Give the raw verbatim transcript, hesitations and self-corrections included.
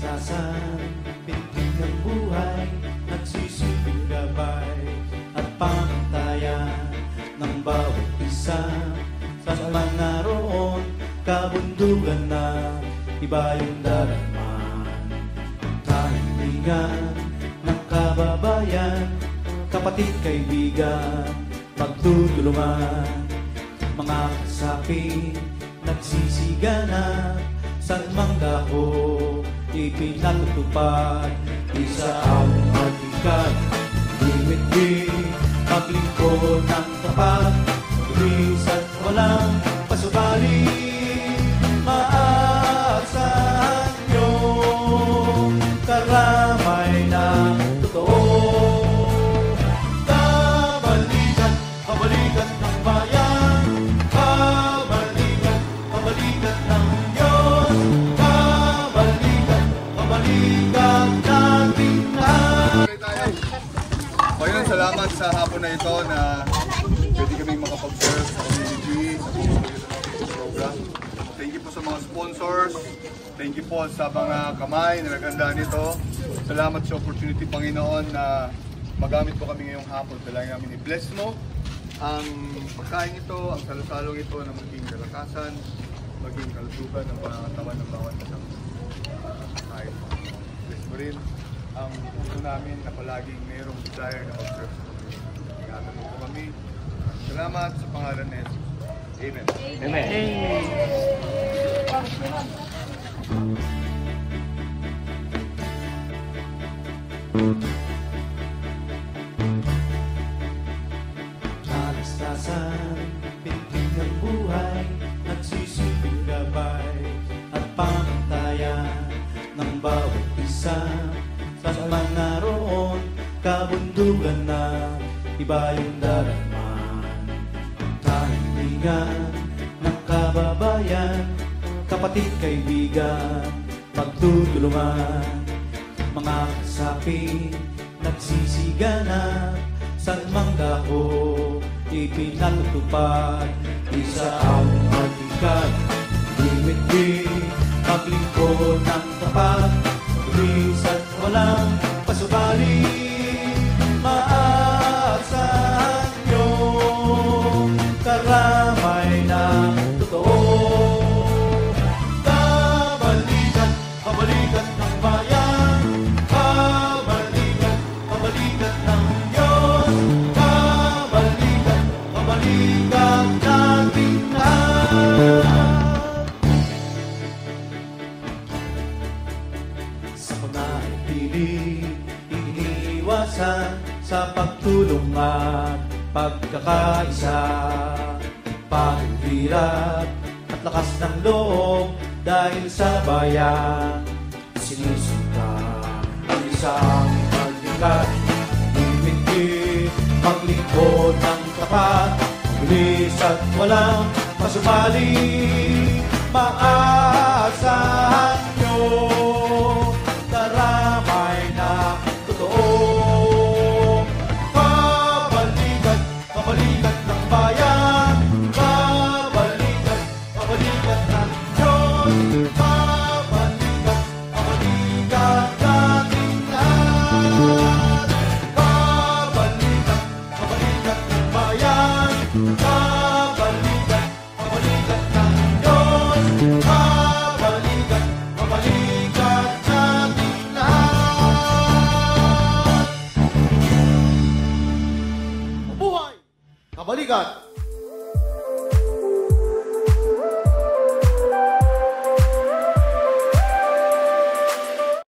Kaligtasan, pintig ng buhay, nagsisilbing gabay at pamantayan ng bawat isa. Sa man naroon, kabundugan na iba yung daragman. Kahilingan ng kababayan, kapatid, kaibigan, pagtutulungan. Mga kasapi, nagsisigana, saan mang dako, ipinatutupad. Isa ang hatikan, limit-limit, paglingkod ng tapat, mabilis at walang pasubali. Maaasahan nyo, karamay na totoo. Kabalikan, kabalikan ng bayan, kabalikan, kabalikan ng Diyos, kabalikan, kabalikan natin na. Panginoon, salamat sa hapon na ito na pwede kaming makapag-serve sa community, sa pagpapagitan ng program. Thank you po sa mga sponsors. Thank you po sa mga kamay na naganda nito. Salamat sa opportunity, Panginoon, na magamit po kami ngayong hapon. Dalangin namin i-bless mo ang pagkain ito, ang salusalong ito na maging kalakasan, maging kalusugan ng pangangatawan ng bawat isang kain. Bless mo rin ang puso namin na palaging mayroong desire na mag-serve sa community. Ingatan mo po kami. Salamat sa pangalan ni Jesus. Amen. Amen. Kaligtasan, pintig ng buhay, nagsisilbing gabay at pamantayan ng bawat isa. Saan man naroon, kabundugan na iba yung daragman. Kahilingan ng kababayan, kapatid, kaibigan, pagtutulungan. Mga kasapi, nagsisigana, saan mang dako, ipinatutupad. Isa ang hatikan, limit-limit, paglingkod ng tapat, mabilis at walang pasubali. Maaasahan nyo, karamay na totoo. Kabalikan, kabalikan ng bayan, kabalikan, kabalikan ng Diyos, kabalikan, kabalikan natin lahat. Sa panahipili, iniiwasan sa pagtulong at pagkakaisa. Paghirap at lakas ng loob dahil sa bayan, sinusuka ang isang halikan. Limit-limit, paglingkod ng tapat, mabilis at walang pasubali. Maaasahan nyo, karamay na totoo. Kabalikan, kabalikan ng bayan, kabalikan, kabalikan ng Diyos, kabalikan, kabalikan natin lahat. Kabalikan, kabalikan ng bayan, kabalikan, kabalikan ng Diyos, kabalikan, kabalikan natin lahat. Mabuhay! Kabalikan!